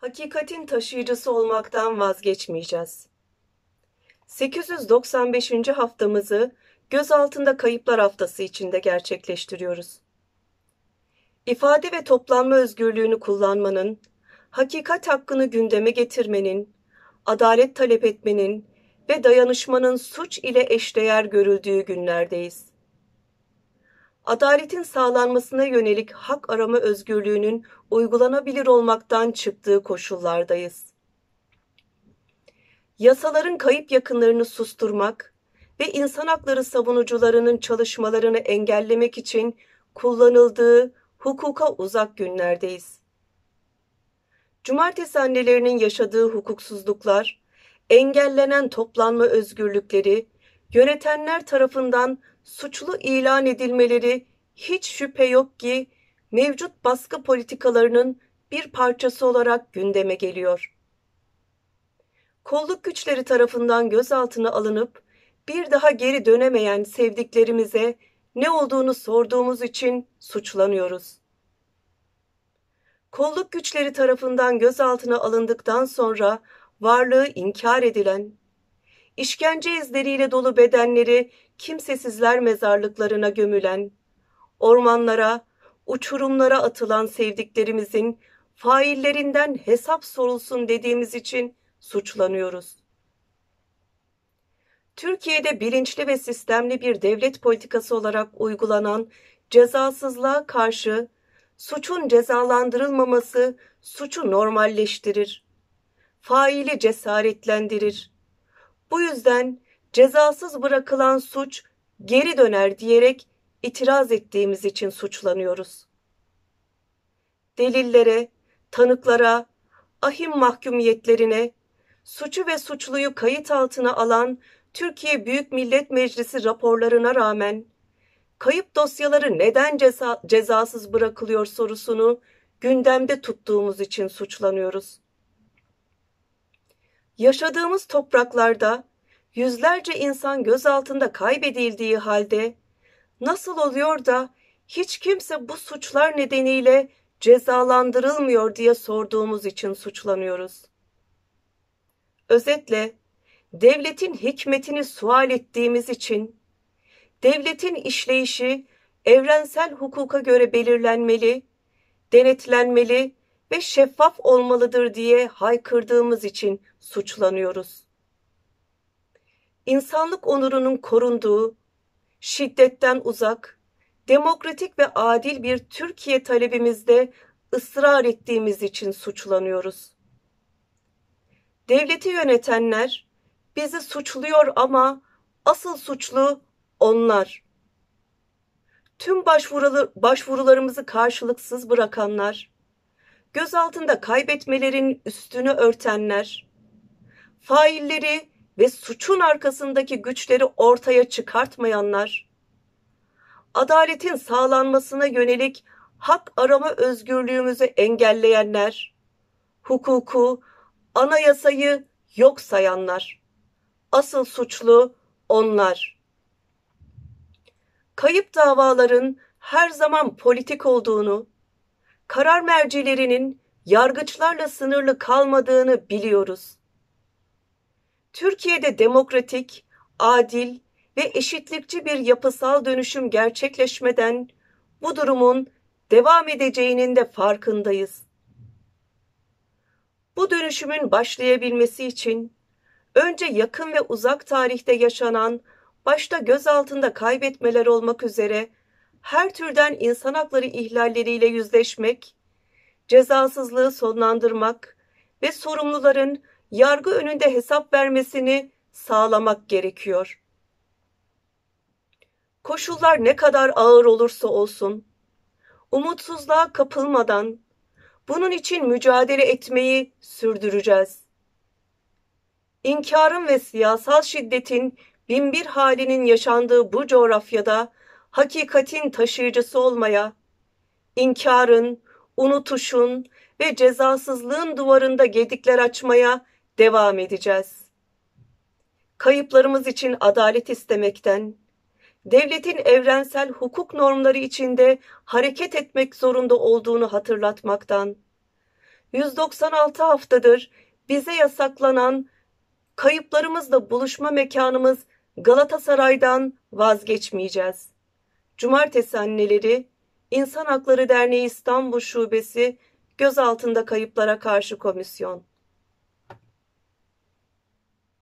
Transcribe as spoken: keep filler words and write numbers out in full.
Hakikatin taşıyıcısı olmaktan vazgeçmeyeceğiz. sekiz yüz doksan beşinci haftamızı Gözaltında Kayıplar Haftası içinde gerçekleştiriyoruz. İfade ve toplanma özgürlüğünü kullanmanın, hakikat hakkını gündeme getirmenin, adalet talep etmenin ve dayanışmanın suç ile eşdeğer görüldüğü günlerdeyiz. Adaletin sağlanmasına yönelik hak arama özgürlüğünün uygulanabilir olmaktan çıktığı koşullardayız. Yasaların kayıp yakınlarını susturmak ve insan hakları savunucularının çalışmalarını engellemek için kullanıldığı hukuka uzak günlerdeyiz. Cumartesi annelerinin yaşadığı hukuksuzluklar, engellenen toplanma özgürlükleri, yönetenler tarafından suçlu ilan edilmeleri hiç şüphe yok ki mevcut baskı politikalarının bir parçası olarak gündeme geliyor. Kolluk güçleri tarafından gözaltına alınıp bir daha geri dönemeyen sevdiklerimize ne olduğunu sorduğumuz için suçlanıyoruz. Kolluk güçleri tarafından gözaltına alındıktan sonra varlığı inkar edilen, işkence izleriyle dolu bedenleri kimsesizler mezarlıklarına gömülen, ormanlara, uçurumlara atılan sevdiklerimizin faillerinden hesap sorulsun dediğimiz için suçlanıyoruz. Türkiye'de bilinçli ve sistemli bir devlet politikası olarak uygulanan cezasızlığa karşı suçun cezalandırılmaması suçu normalleştirir, faili cesaretlendirir. Bu yüzden cezasız bırakılan suç geri döner diyerek itiraz ettiğimiz için suçlanıyoruz. Delillere, tanıklara, ahim mahkumiyetlerine, suçu ve suçluyu kayıt altına alan Türkiye Büyük Millet Meclisi raporlarına rağmen kayıp dosyaları neden ceza, cezasız bırakılıyor sorusunu gündemde tuttuğumuz için suçlanıyoruz. Yaşadığımız topraklarda yüzlerce insan gözaltında kaybedildiği halde nasıl oluyor da hiç kimse bu suçlar nedeniyle cezalandırılmıyor diye sorduğumuz için suçlanıyoruz. Özetle, devletin hikmetini sual ettiğimiz için, devletin işleyişi evrensel hukuka göre belirlenmeli, denetlenmeli ve şeffaf olmalıdır diye haykırdığımız için suçlanıyoruz. İnsanlık onurunun korunduğu, şiddetten uzak, demokratik ve adil bir Türkiye talebimizde ısrar ettiğimiz için suçlanıyoruz. Devleti yönetenler bizi suçluyor ama asıl suçlu onlar. Tüm başvurularımızı karşılıksız bırakanlar, gözaltında kaybetmelerin üstünü örtenler, failleri ve suçun arkasındaki güçleri ortaya çıkartmayanlar, adaletin sağlanmasına yönelik hak arama özgürlüğümüzü engelleyenler, hukuku, anayasayı yok sayanlar, asıl suçlu onlar. Kayıp davaların her zaman politik olduğunu, karar mercilerinin yargıçlarla sınırlı kalmadığını biliyoruz. Türkiye'de demokratik, adil ve eşitlikçi bir yapısal dönüşüm gerçekleşmeden bu durumun devam edeceğinin de farkındayız. Bu dönüşümün başlayabilmesi için önce yakın ve uzak tarihte yaşanan, başta gözaltında kaybetmeler olmak üzere her türden insan hakları ihlalleriyle yüzleşmek, cezasızlığı sonlandırmak ve sorumluların yargı önünde hesap vermesini sağlamak gerekiyor. Koşullar ne kadar ağır olursa olsun, umutsuzluğa kapılmadan bunun için mücadele etmeyi sürdüreceğiz. İnkarın ve siyasal şiddetin binbir halinin yaşandığı bu coğrafyada hakikatin taşıyıcısı olmaya, inkarın, unutuşun ve cezasızlığın duvarında gedikler açmaya devam edeceğiz. Kayıplarımız için adalet istemekten, devletin evrensel hukuk normları içinde hareket etmek zorunda olduğunu hatırlatmaktan, yüz doksan altı haftadır bize yasaklanan kayıplarımızla buluşma mekanımız Galatasaray'dan vazgeçmeyeceğiz. Cumartesi Anneleri, İnsan Hakları Derneği İstanbul Şubesi, Gözaltında Kayıplara Karşı Komisyon.